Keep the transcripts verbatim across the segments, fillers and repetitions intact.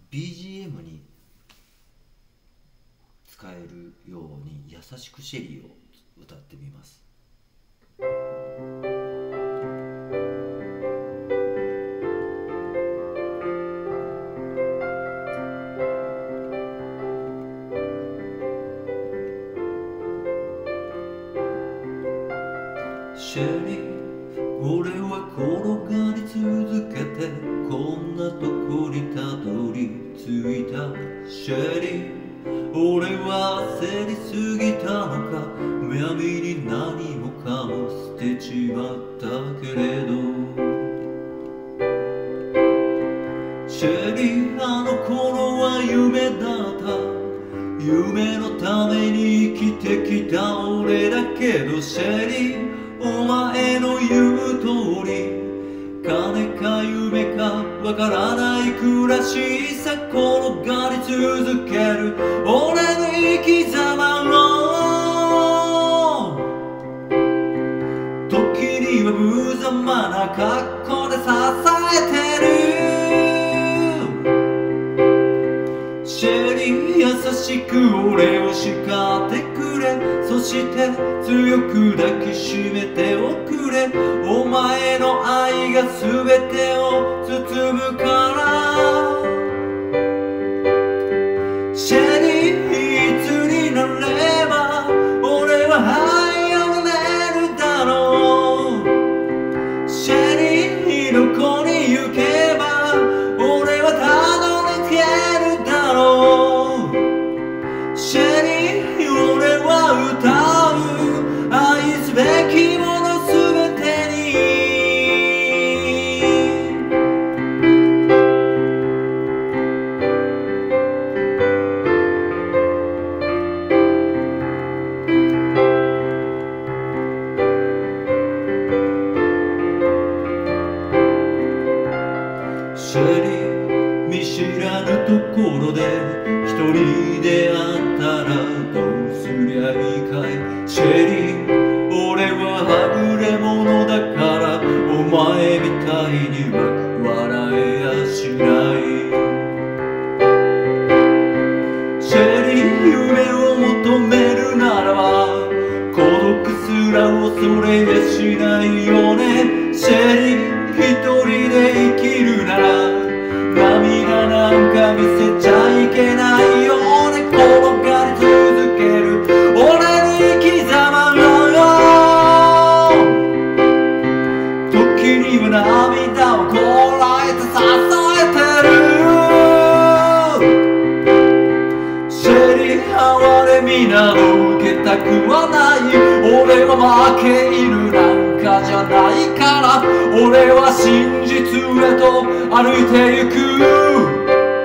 ビージーエム に使えるように優しくシェリーを歌ってみます。シェリー、俺は転がり続けてこんなとこにたどり着いた。シェリー、俺は焦りすぎたのか、闇に何もかも捨てちまったけれど。シェリー、あの頃は夢だった。夢のために生きてきた俺だけど、シェリー、お前の言う通り金か夢かわからない暮らしさ、転がり続ける俺の生き様を、時には無様な格好で支えてる。シェリー、優しく俺を叱ってくれ、そして強く抱きしめておくれ。お前の愛が全てを包むから。シェリー、いつになれば俺は這い上がれるだろう。シェリー、どこに行けば俺はたどり着けるだろう。シェリー、俺は歌う愛すべきものすべてに。シェリー、見知らぬところで一人であったらどうすりゃいいかい。シェリー、俺ははぐれ者だからお前みたいにうまく笑えやしない。シェリー、夢を求めるならば孤独すら恐れやしないよね。シェリー、一人で生きるなら涙なんか見せちゃいけないよね。転がり続ける俺の生き様よ、時には涙をこらえて支えてる。シェリー、哀れみなど受けたくはない。俺は負け犬なんかじゃないから、俺は真実へと歩いてゆく。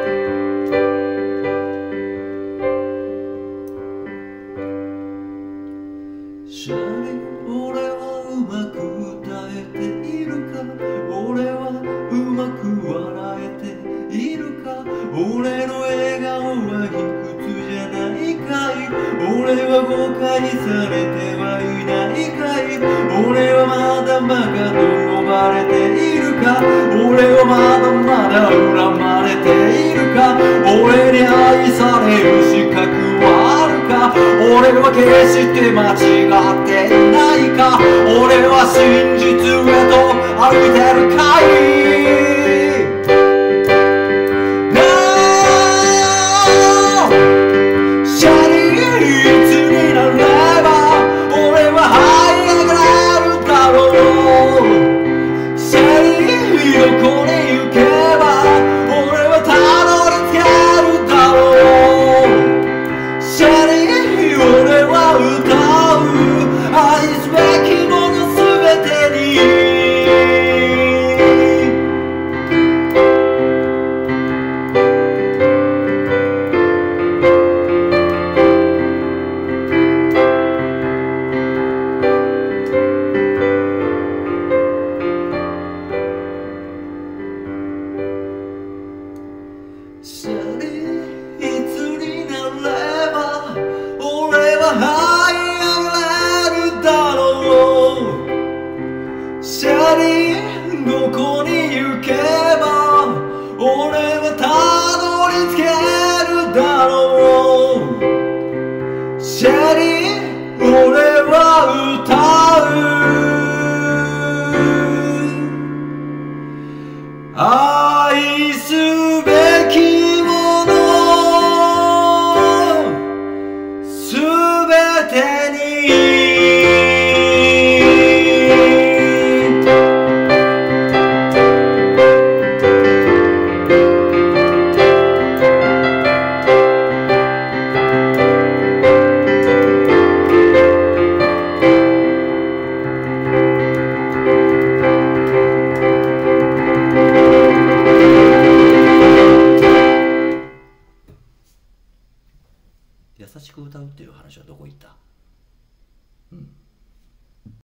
シェリー、俺はうまく歌えているか、俺はうまく笑えているか、俺の笑顔は卑屈じゃないかい、俺は誤解されてはいないかい、俺はまだバカと呼ばれているか、俺はまだまだ恨まれているか、俺に愛される資格はあるか、俺は決して間違っていないか、俺は真実へと歩いてるかい。 話はどこ行った？うん